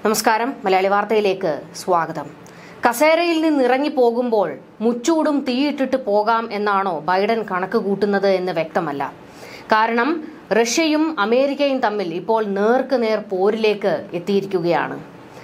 നമസ്കാരം, മലയാളി വാർത്തയിലേക്ക് സ്വാഗതം. കസേരയിൽ നിന്ന് ഇറങ്ങി പോകുമ്പോൾ മുച്ചൂടും തീയിട്ടിട്ട് പോകാം എന്നാണോ ബൈഡൻ കണക്ക് കൂട്ടുന്നത് എന്ന് വ്യക്തമല്ല. കാരണം റഷ്യയും അമേരിക്കയും തമ്മിൽ ഇപ്പോൾ നേർക്കുനേർ പോരിലേക്ക് എത്തിയിരിക്കുകയാണ്.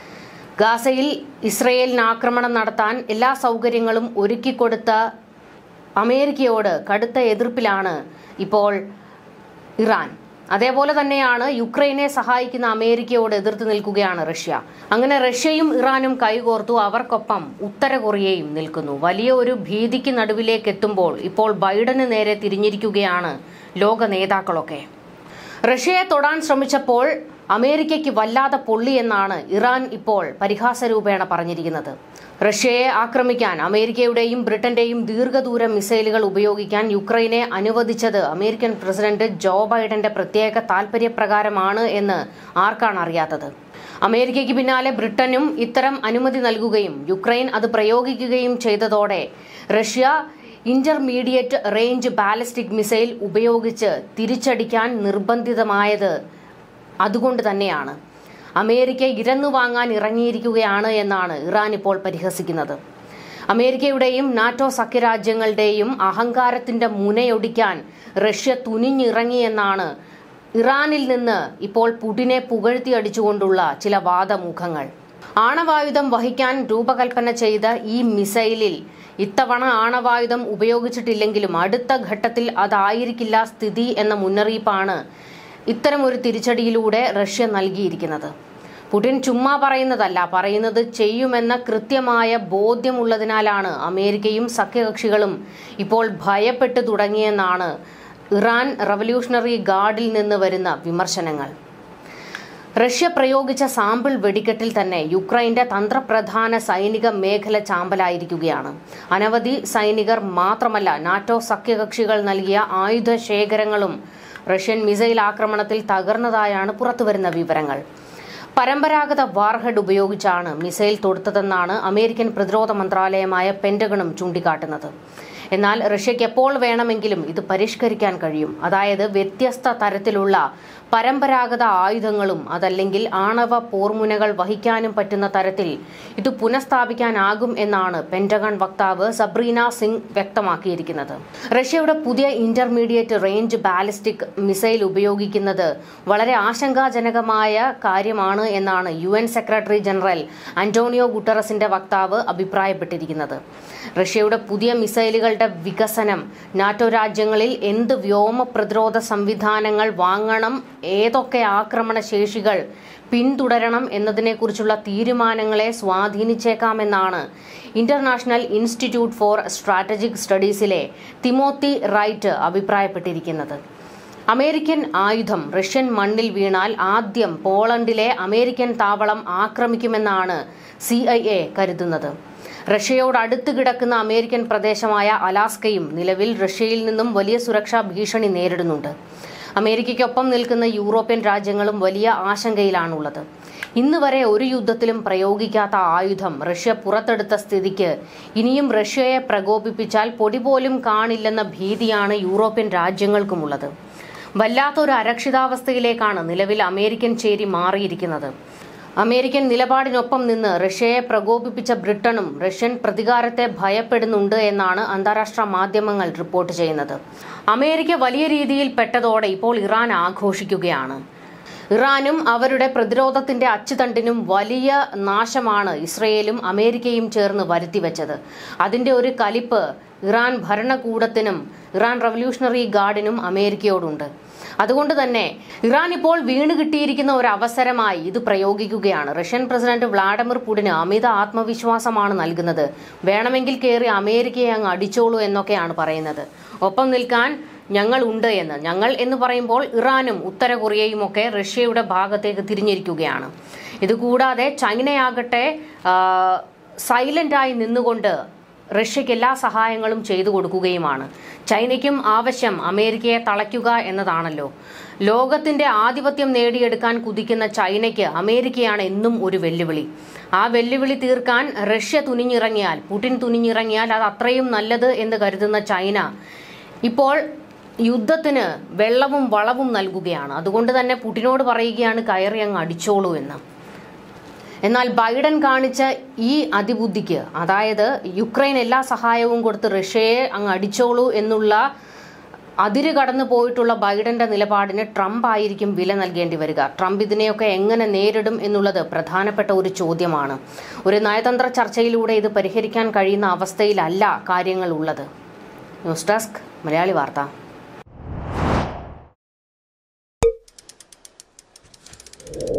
ഗാസയിൽ ഇസ്രയേലിന് ആക്രമണം നടത്താൻ എല്ലാ സൗകര്യങ്ങളും ഒരുക്കിക്കൊടുത്ത അമേരിക്കയോട് കടുത്ത എതിർപ്പിലാണ് ഇപ്പോൾ ഇറാൻ. അതേപോലെ തന്നെയാണ് യുക്രൈനെ സഹായിക്കുന്ന അമേരിക്കയോട് എതിർത്ത് നിൽക്കുകയാണ് റഷ്യ. അങ്ങനെ റഷ്യയും ഇറാനും കൈകോർത്തു. അവർക്കൊപ്പം ഉത്തര കൊറിയയും നിൽക്കുന്നു. വലിയ ഒരു ഭീതിക്ക് നടുവിലേക്ക് എത്തുമ്പോൾ ഇപ്പോൾ ബൈഡന് നേരെ തിരിഞ്ഞിരിക്കുകയാണ് ലോക നേതാക്കളൊക്കെ. റഷ്യയെ തൊടാൻ ശ്രമിച്ചപ്പോൾ അമേരിക്കയ്ക്ക് വല്ലാതെ പൊള്ളി എന്നാണ് ഇറാൻ ഇപ്പോൾ പരിഹാസരൂപേണ പറഞ്ഞിരിക്കുന്നത്. റഷ്യയെ ആക്രമിക്കാൻ അമേരിക്കയുടെയും ബ്രിട്ടന്റെയും ദീർഘദൂര മിസൈലുകൾ ഉപയോഗിക്കാൻ യുക്രൈനെ അനുവദിച്ചത് അമേരിക്കൻ പ്രസിഡന്റ് ജോ ബൈഡന്റെ പ്രത്യേക താൽപര്യപ്രകാരമാണ് എന്ന് ആർക്കാണ് അറിയാത്തത്. അമേരിക്കയ്ക്ക് പിന്നാലെ ബ്രിട്ടനും ഇത്തരം അനുമതി നൽകുകയും യുക്രൈൻ അത് പ്രയോഗിക്കുകയും ചെയ്തതോടെ Russia intermediate range ballistic missile ഉപയോഗിച്ച് തിരിച്ചടിക്കാൻ നിർബന്ധിതമായത് അതുകൊണ്ട് തന്നെയാണ്. അമേരിക്ക ഇരന്നു വാങ്ങാൻ ഇറങ്ങിയിരിക്കുകയാണ് എന്നാണ് ഇറാൻ ഇപ്പോൾ പരിഹസിക്കുന്നത്. അമേരിക്കയുടെയും നാറ്റോ സഖ്യരാജ്യങ്ങളുടെയും അഹങ്കാരത്തിന്റെ മുനയൊടിക്കാൻ റഷ്യ തുനിഞ്ഞിറങ്ങിയെന്നാണ് ഇറാനിൽ നിന്ന് ഇപ്പോൾ പുടിനെ പുകഴ്ത്തിയടിച്ചുകൊണ്ടുള്ള ചില വാദമുഖങ്ങൾ. ആണവായുധം വഹിക്കാൻ രൂപകൽപ്പന ചെയ്ത ഈ മിസൈലിൽ ഇത്തവണ ആണവായുധം ഉപയോഗിച്ചിട്ടില്ലെങ്കിലും അടുത്ത ഘട്ടത്തിൽ അതായിരിക്കില്ല സ്ഥിതി എന്ന മുന്നറിയിപ്പാണ് ഇത്തരമൊരു തിരിച്ചടിയിലൂടെ റഷ്യ നൽകിയിരിക്കുന്നത്. പുടിൻ ചുമ്മാ പറയുന്നതല്ല, പറയുന്നത് ചെയ്യുമെന്ന കൃത്യമായ ബോധ്യമുള്ളതിനാലാണ് അമേരിക്കയും സഖ്യകക്ഷികളും ഇപ്പോൾ ഭയപ്പെട്ടു തുടങ്ങിയെന്നാണ് ഇറാൻ റവല്യൂഷണറി ഗാർഡിൽ നിന്ന് വരുന്ന വിമർശനങ്ങൾ. റഷ്യ പ്രയോഗിച്ച സാമ്പിൾ വെടിക്കെട്ടിൽ തന്നെ യുക്രൈന്റെ തന്ത്രപ്രധാന സൈനിക മേഖല ചാമ്പലായിരിക്കുകയാണ്. അനവധി സൈനികർ മാത്രമല്ല, നാറ്റോ സഖ്യകക്ഷികൾ നൽകിയ ആയുധ ശേഖരങ്ങളും റഷ്യൻ മിസൈൽ ആക്രമണത്തിൽ തകർന്നതായാണ് പുറത്തുവരുന്ന വിവരങ്ങൾ. പരമ്പരാഗത വാർഹെഡ് ഉപയോഗിച്ചാണ് മിസൈൽ തൊടുത്തതെന്നാണ് അമേരിക്കൻ പ്രതിരോധ മന്ത്രാലയമായ പെന്റഗണും ചൂണ്ടിക്കാട്ടുന്നത്. എന്നാൽ റഷ്യയ്ക്ക് എപ്പോൾ വേണമെങ്കിലും ഇത് പരിഷ്കരിക്കാൻ കഴിയും. അതായത് വ്യത്യസ്ത തരത്തിലുള്ള പരമ്പരാഗത ആയുധങ്ങളും അതല്ലെങ്കിൽ ആണവ പോർമുനകൾ വഹിക്കാനും പറ്റുന്ന തരത്തിൽ ഇത് പുനഃസ്ഥാപിക്കാനാകും എന്നാണ് പെന്റഗൺ വക്താവ് സബ്രീന സിംഗ് വ്യക്തമാക്കിയിരിക്കുന്നത്. റഷ്യയുടെ പുതിയ ഇന്റർമീഡിയറ്റ് റേഞ്ച് ബാലിസ്റ്റിക് മിസൈൽ ഉപയോഗിക്കുന്നത് വളരെ ആശങ്കാജനകമായ കാര്യമാണ് എന്നാണ് UN സെക്രട്ടറി ജനറൽ അന്റോണിയോ ഗുട്ടറസിന്റെ വക്താവ് അഭിപ്രായപ്പെട്ടിരിക്കുന്നത്. റഷ്യയുടെ പുതിയ മിസൈലുകളുടെ വികസനം, നാറ്റോ രാജ്യങ്ങളിൽ എന്ത് വ്യോമ പ്രതിരോധ സംവിധാനങ്ങൾ വാങ്ങണം, ഏതൊക്കെ ആക്രമണ ശേഷികൾ പിന്തുടരണം എന്നതിനെക്കുറിച്ചുള്ള തീരുമാനങ്ങളെ സ്വാധീനിച്ചേക്കാമെന്നാണ് ഇന്റർനാഷണൽ ഇൻസ്റ്റിറ്റ്യൂട്ട് ഫോർ സ്ട്രാറ്റജിക് സ്റ്റഡീസിലെ തിമോത്തി റൈറ്റ് അഭിപ്രായപ്പെട്ടിരിക്കുന്നത്. അമേരിക്കൻ ആയുധം റഷ്യൻ മണ്ണിൽ വീണാൽ ആദ്യം പോളണ്ടിലെ അമേരിക്കൻ താവളം ആക്രമിക്കുമെന്നാണ് CIA കരുതുന്നത്. റഷ്യയോട് അടുത്ത് കിടക്കുന്ന അമേരിക്കൻ പ്രദേശമായ അലാസ്കയും നിലവിൽ റഷ്യയിൽ നിന്നും വലിയ സുരക്ഷാ ഭീഷണി നേരിടുന്നുണ്ട്. അമേരിക്കയ്ക്കൊപ്പം നിൽക്കുന്ന യൂറോപ്യൻ രാജ്യങ്ങളും വലിയ ആശങ്കയിലാണുള്ളത്. ഇന്ന് വരെ ഒരു യുദ്ധത്തിലും പ്രയോഗിക്കാത്ത ആയുധം റഷ്യ പുറത്തെടുത്ത സ്ഥിതിക്ക് ഇനിയും റഷ്യയെ പ്രകോപിപ്പിച്ചാൽ പൊടി പോലും കാണില്ലെന്ന ഭീതിയാണ് യൂറോപ്യൻ രാജ്യങ്ങൾക്കുമുള്ളത്. വല്ലാത്തൊരു അരക്ഷിതാവസ്ഥയിലേക്കാണ് നിലവിൽ അമേരിക്കൻ ചേരി മാറിയിരിക്കുന്നത്. അമേരിക്കൻ നിലപാടിനൊപ്പം നിന്ന് റഷ്യയെ പ്രകോപിപ്പിച്ച ബ്രിട്ടനും റഷ്യൻ പ്രതികാരത്തെ ഭയപ്പെടുന്നുണ്ട് എന്നാണ് അന്താരാഷ്ട്ര മാധ്യമങ്ങൾ റിപ്പോർട്ട് ചെയ്യുന്നത്. അമേരിക്ക വലിയ രീതിയിൽ പെട്ടതോടെ ഇപ്പോൾ ഇറാൻ ആഘോഷിക്കുകയാണ്. ഇറാനും അവരുടെ പ്രതിരോധത്തിന്റെ അച്ചുതണ്ടിനും വലിയ നാശമാണ് ഇസ്രയേലും അമേരിക്കയും ചേർന്ന് വരുത്തിവെച്ചത്. അതിന്റെ ഒരു കലിപ്പ് ഇറാൻ ഭരണകൂടത്തിനും ഇറാൻ റവല്യൂഷണറി ഗാർഡിനും അമേരിക്കയോടുണ്ട്. അതുകൊണ്ട് തന്നെ ഇറാൻ ഇപ്പോൾ വീണ് കിട്ടിയിരിക്കുന്ന ഒരു അവസരമായി ഇത് പ്രയോഗിക്കുകയാണ്. റഷ്യൻ പ്രസിഡന്റ് വ്ളാഡിമിർ പുടിന് അമിത ആത്മവിശ്വാസമാണ് നൽകുന്നത്. വേണമെങ്കിൽ കയറി അമേരിക്കയെ അങ്ങ് അടിച്ചോളൂ എന്നൊക്കെയാണ് പറയുന്നത്. ഒപ്പം നിൽക്കാൻ ഞങ്ങൾ ഉണ്ട് എന്ന്. ഞങ്ങൾ എന്ന് പറയുമ്പോൾ ഇറാനും ഉത്തര കൊറിയയും ഒക്കെ റഷ്യയുടെ ഭാഗത്തേക്ക് തിരിഞ്ഞിരിക്കുകയാണ്. ഇതുകൂടാതെ ചൈനയാകട്ടെ സൈലന്റായി നിന്നുകൊണ്ട് റഷ്യയ്ക്ക് എല്ലാ സഹായങ്ങളും ചെയ്തു കൊടുക്കുകയുമാണ്. ചൈനയ്ക്കും ആവശ്യം അമേരിക്കയെ തളയ്ക്കുക എന്നതാണല്ലോ. ലോകത്തിന്റെ ആധിപത്യം നേടിയെടുക്കാൻ കുതിക്കുന്ന ചൈനയ്ക്ക് അമേരിക്കയാണ് എന്നും ഒരു വെല്ലുവിളി. ആ വെല്ലുവിളി തീർക്കാൻ റഷ്യ തുനിഞ്ഞിറങ്ങിയാൽ, പുടിൻ തുനിഞ്ഞിറങ്ങിയാൽ അത് അത്രയും നല്ലത് എന്ന് കരുതുന്ന ചൈന ഇപ്പോൾ യുദ്ധത്തിന് വെള്ളവും വളവും നൽകുകയാണ്. അതുകൊണ്ട് തന്നെ പുടിനോട് പറയുകയാണ് കയറി അങ്ങ് അടിച്ചോളൂ എന്ന്. എന്നാൽ ബൈഡൻ കാണിച്ച ഈ അതിബുദ്ധിക്ക്, അതായത് യുക്രൈൻ എല്ലാ സഹായവും കൊടുത്ത് റഷ്യയെ അങ്ങ് അടിച്ചോളൂ എന്നുള്ള അതിര് കടന്നു പോയിട്ടുള്ള ബൈഡന്റെ നിലപാടിന് ട്രംപ് ആയിരിക്കും വില നൽകേണ്ടി വരിക. ട്രംപ് ഇതിനെയൊക്കെ എങ്ങനെ നേരിടും എന്നുള്ളത് പ്രധാനപ്പെട്ട ഒരു ചോദ്യമാണ്. ഒരു നയതന്ത്ര ചർച്ചയിലൂടെ ഇത് പരിഹരിക്കാൻ കഴിയുന്ന അവസ്ഥയിലല്ല കാര്യങ്ങൾ ഉള്ളത്. ന്യൂസ് ഡെസ്ക് മലയാളി വാർത്ത.